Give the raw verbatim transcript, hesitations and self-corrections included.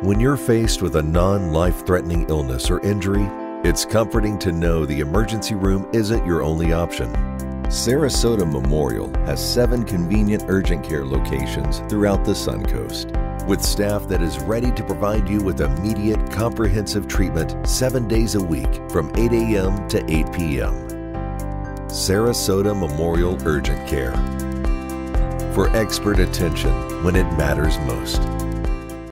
When you're faced with a non-life-threatening illness or injury, it's comforting to know the emergency room isn't your only option. Sarasota Memorial has seven convenient urgent care locations throughout the Suncoast, with staff that is ready to provide you with immediate, comprehensive treatment seven days a week from eight A M to eight P M Sarasota Memorial Urgent Care. For expert attention when it matters most.